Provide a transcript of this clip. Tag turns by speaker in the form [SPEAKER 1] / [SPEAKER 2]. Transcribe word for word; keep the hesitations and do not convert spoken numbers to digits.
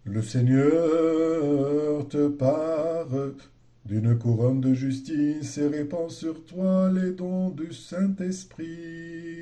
[SPEAKER 1] Le Seigneur te pare d'une couronne de justice et répand sur toi les dons du Saint-Esprit.